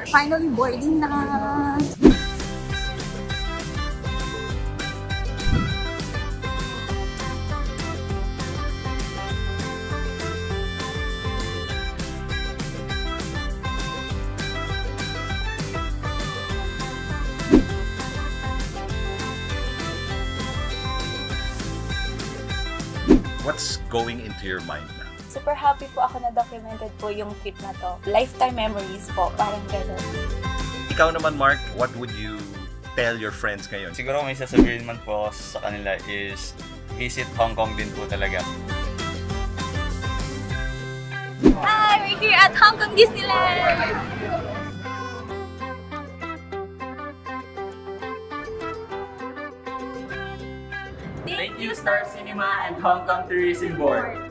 Finally, boarding na! What's going into your mind now? Super happy po ako na documented po yung trip na to. Lifetime memories po, parang gano'n. Ikaw naman, Mark, what would you tell your friends ngayon? Siguro may sasabihin man po sa kanila is visit Hong Kong din po talaga. Hi! We're here at Hong Kong Disneyland! Thank you, Star Cinema and Hong Kong Tourism Board.